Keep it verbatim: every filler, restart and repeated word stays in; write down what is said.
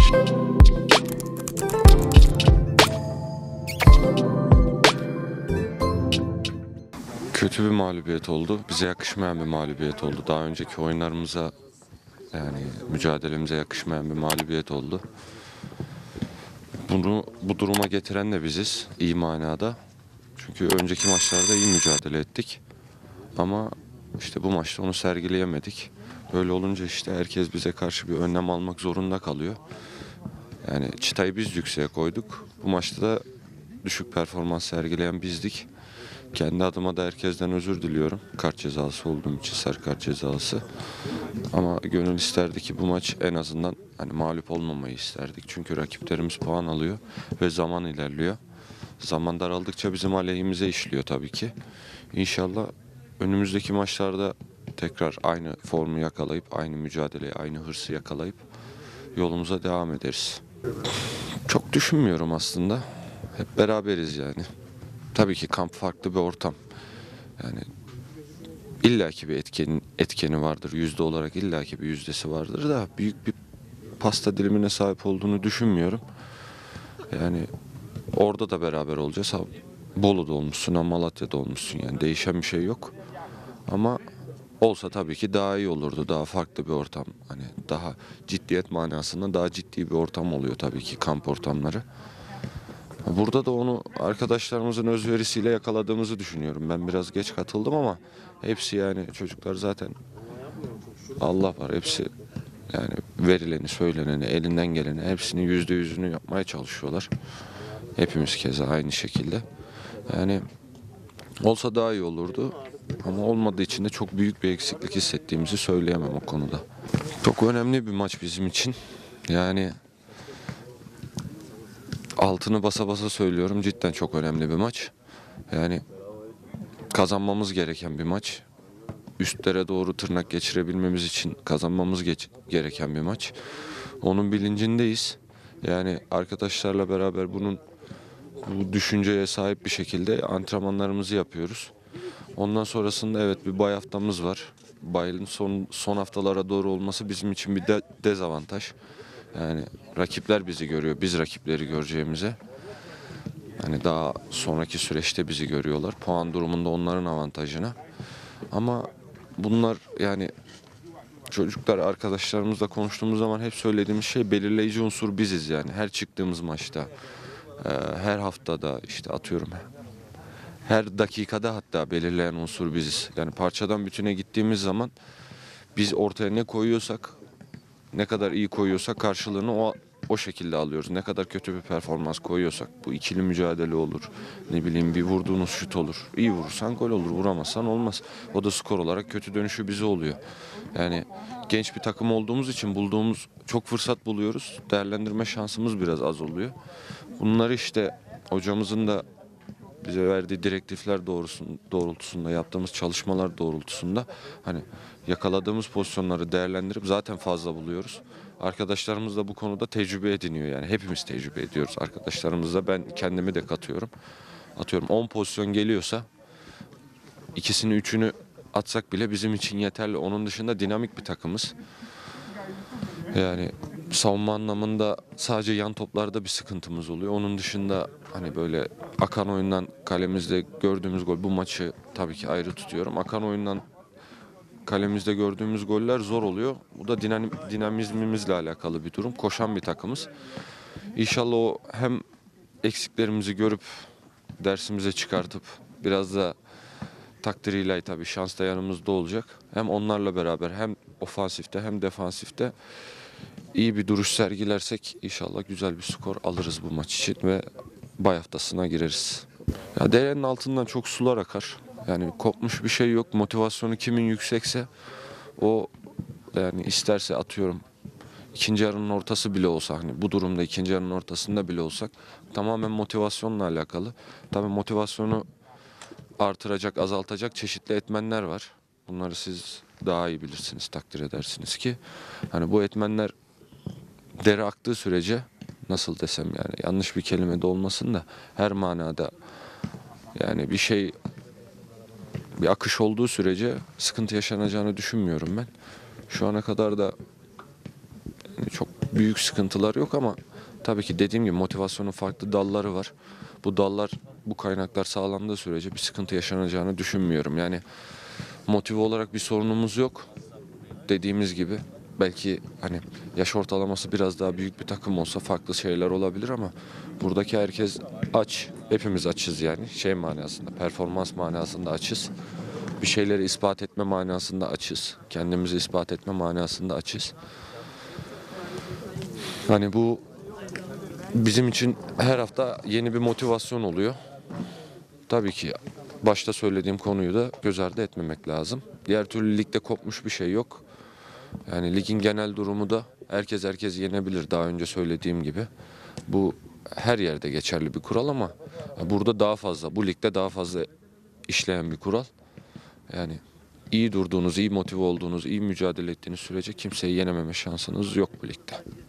Kötü bir mağlubiyet oldu. Bize yakışmayan bir mağlubiyet oldu. Daha önceki oyunlarımıza, yani mücadelemize yakışmayan bir mağlubiyet oldu. Bunu bu duruma getiren de biziz iyi manada. Çünkü önceki maçlarda iyi mücadele ettik. Ama işte bu maçta onu sergileyemedik. Böyle olunca işte herkes bize karşı bir önlem almak zorunda kalıyor. Yani çıtayı biz yükseğe koyduk. Bu maçta da düşük performans sergileyen bizdik. Kendi adıma da herkesten özür diliyorum. Kart cezası olduğum için, sarı kart cezası. Ama gönül isterdi ki bu maç en azından hani mağlup olmamayı isterdik. Çünkü rakiplerimiz puan alıyor ve zaman ilerliyor. Zaman daraldıkça bizim aleyhimize işliyor tabii ki. İnşallah önümüzdeki maçlarda tekrar aynı formu yakalayıp, aynı mücadeleyi, aynı hırsı yakalayıp yolumuza devam ederiz. Çok düşünmüyorum aslında. Hep beraberiz yani. Tabii ki kamp farklı bir ortam. Yani illaki bir etken, etkeni vardır. Yüzde olarak illaki bir yüzdesi vardır da büyük bir pasta dilimine sahip olduğunu düşünmüyorum. Yani orada da beraber olacağız. Ha, Bolu'da olmuşsun, ha Malatya'da olmuşsun, yani değişen bir şey yok. Ama olsa tabii ki daha iyi olurdu. Daha farklı bir ortam. Hani daha ciddiyet manasında daha ciddi bir ortam oluyor tabii ki kamp ortamları. Burada da onu arkadaşlarımızın özverisiyle yakaladığımızı düşünüyorum. Ben biraz geç katıldım ama hepsi, yani çocuklar zaten Allah var. Hepsi yani verileni, söyleneni, elinden geleni hepsini yüzde yüzünü yapmaya çalışıyorlar. Hepimiz keza aynı şekilde. Yani olsa daha iyi olurdu. Ama olmadığı için de çok büyük bir eksiklik hissettiğimizi söyleyemem o konuda. Çok önemli bir maç bizim için. Yani altını basa basa söylüyorum, cidden çok önemli bir maç. Yani kazanmamız gereken bir maç. Üstlere doğru tırnak geçirebilmemiz için kazanmamız geç gereken bir maç. Onun bilincindeyiz. Yani arkadaşlarla beraber bunun bu düşünceye sahip bir şekilde antrenmanlarımızı yapıyoruz. Ondan sonrasında evet bir bay haftamız var. Bayın son son haftalara doğru olması bizim için bir de dezavantaj. Yani rakipler bizi görüyor, biz rakipleri göreceğimize. Hani daha sonraki süreçte bizi görüyorlar. Puan durumunda onların avantajına. Ama bunlar yani çocuklar arkadaşlarımızla konuştuğumuz zaman hep söylediğimiz şey belirleyici unsur biziz yani. Her çıktığımız maçta, her haftada işte atıyorum her dakikada hatta belirleyen unsur biziz. Yani parçadan bütüne gittiğimiz zaman biz ortaya ne koyuyorsak, ne kadar iyi koyuyorsak karşılığını o o şekilde alıyoruz. Ne kadar kötü bir performans koyuyorsak, bu ikili mücadele olur. Ne bileyim bir vurduğunuz şut olur. İyi vurursan gol olur, vuramazsan olmaz. O da skor olarak kötü dönüşü bize oluyor. Yani genç bir takım olduğumuz için bulduğumuz çok fırsat buluyoruz. Değerlendirme şansımız biraz az oluyor. Bunları işte hocamızın da bize verdiği direktifler doğrultusunda, yaptığımız çalışmalar doğrultusunda hani yakaladığımız pozisyonları değerlendirip zaten fazla buluyoruz. Arkadaşlarımız da bu konuda tecrübe ediniyor, yani hepimiz tecrübe ediyoruz. Arkadaşlarımızla ben kendimi de katıyorum. Atıyorum on pozisyon geliyorsa ikisini üçünü atsak bile bizim için yeterli. Onun dışında dinamik bir takımız. Yani savunma anlamında sadece yan toplarda bir sıkıntımız oluyor. Onun dışında hani böyle akan oyundan kalemizde gördüğümüz gol, bu maçı tabii ki ayrı tutuyorum. Akan oyundan kalemizde gördüğümüz goller zor oluyor. Bu da dinam, dinamizmimizle alakalı bir durum. Koşan bir takımız. İnşallah o hem eksiklerimizi görüp dersimize çıkartıp biraz da takdir ilahi tabii şans da yanımızda olacak. Hem onlarla beraber hem ofansifte hem defansifte iyi bir duruş sergilersek inşallah güzel bir skor alırız bu maç için ve bay haftasına gireriz. Ya derenin altından çok sular akar. Yani kopmuş bir şey yok. Motivasyonu kimin yüksekse o, yani isterse atıyorum ikinci yarının ortası bile olsa, hani bu durumda ikinci yarının ortasında bile olsak tamamen motivasyonla alakalı. Tabii motivasyonu artıracak, azaltacak çeşitli etmenler var. Bunları siz daha iyi bilirsiniz, takdir edersiniz ki. Hani bu etmenler dere aktığı sürece, nasıl desem, yani yanlış bir kelime de olmasın da her manada yani bir şey, bir akış olduğu sürece sıkıntı yaşanacağını düşünmüyorum ben. Şu ana kadar da yani çok büyük sıkıntılar yok ama tabii ki dediğim gibi motivasyonun farklı dalları var. Bu dallar, bu kaynaklar sağlandığı sürece bir sıkıntı yaşanacağını düşünmüyorum. Yani motive olarak bir sorunumuz yok. Dediğimiz gibi belki hani yaş ortalaması biraz daha büyük bir takım olsa farklı şeyler olabilir ama buradaki herkes aç. Hepimiz açız yani şey manasında, performans manasında açız. Bir şeyleri ispat etme manasında açız. Kendimizi ispat etme manasında açız. Hani bu bizim için her hafta yeni bir motivasyon oluyor. Tabii ki başta söylediğim konuyu da göz ardı etmemek lazım. Diğer türlü ligde kopmuş bir şey yok. Yani ligin genel durumu da herkes herkes yenebilir daha önce söylediğim gibi. Bu her yerde geçerli bir kural ama burada daha fazla, bu ligde daha fazla işleyen bir kural. Yani iyi durduğunuz, iyi motive olduğunuz, iyi mücadele ettiğiniz sürece kimseyi yenememe şansınız yok bu ligde.